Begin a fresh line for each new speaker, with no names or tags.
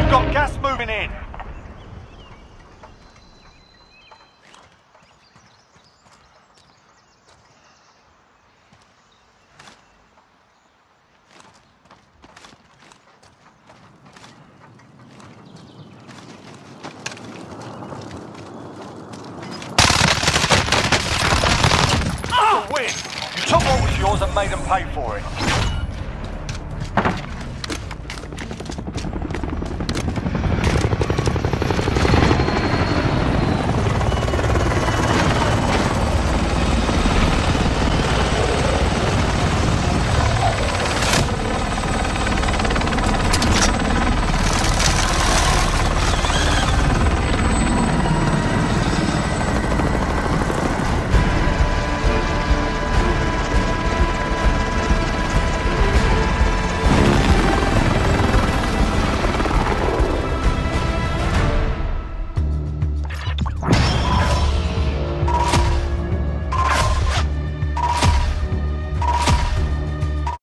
We've got gas moving in. Win. You took what was yours and made them pay for it.